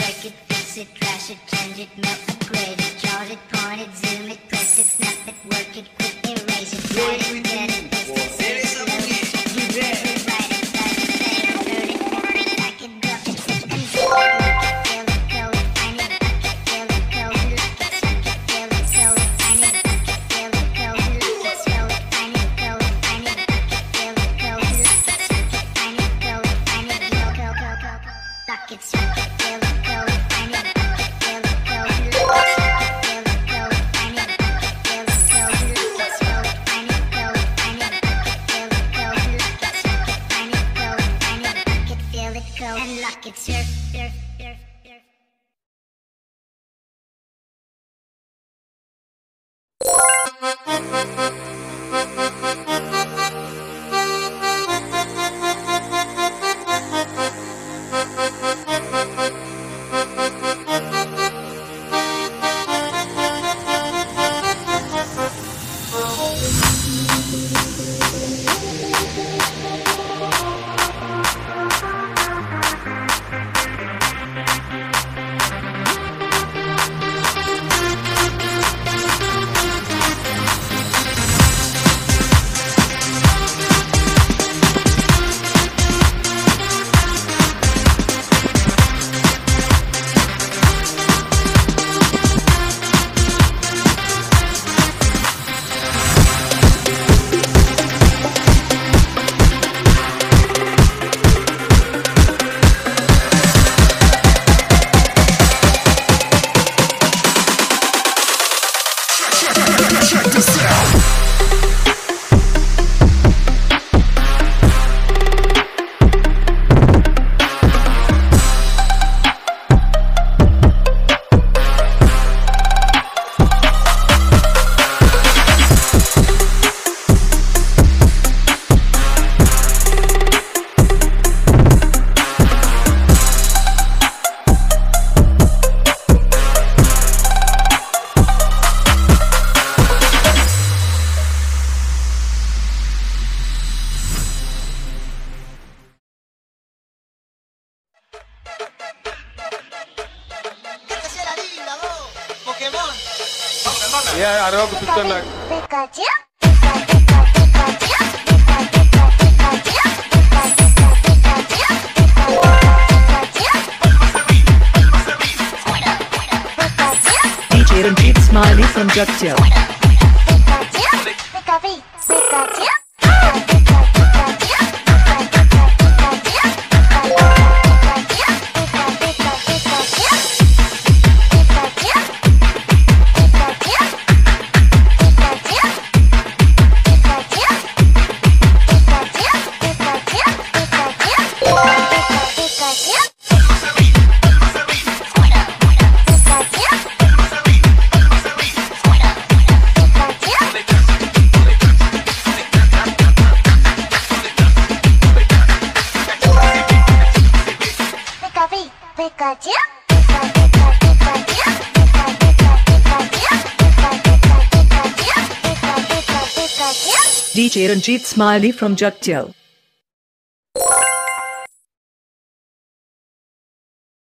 break it, fix it, crash it, change it, melt, upgrade it, charge it, point it, zoom it, press it, snap it, work it, quick erase it, write it, get it, paste it, save it, load it, rewrite it, type it, save it, turn it, forward it, back it, drop it, zip and zip it, lock it, fill it, code it, find it, back it, fill it, code it, lock it, suck it, fill it, code it, find it, back it, fill it, code it, lock it, scroll it, find it, code it, find it, back it, fill it, code it, lock it, suck it, find it, code it, find it, lock it, suck it, fill it, code it, find it, back it, fill it, code it, lock it, suck it, fill it, code it, find it, back it, fill it, code it, lock it, scroll it, find it, code it, find it, back it, fill it, code it, lock it, suck it, find it, code it, find it, back it, fill it, code and lock it, surf, surf, surf, surf. Yeah, I don't know like. Pikachu. DJ Ranjit Smiley from Ducktail. DJ Ranjit Smiley from Ducktail.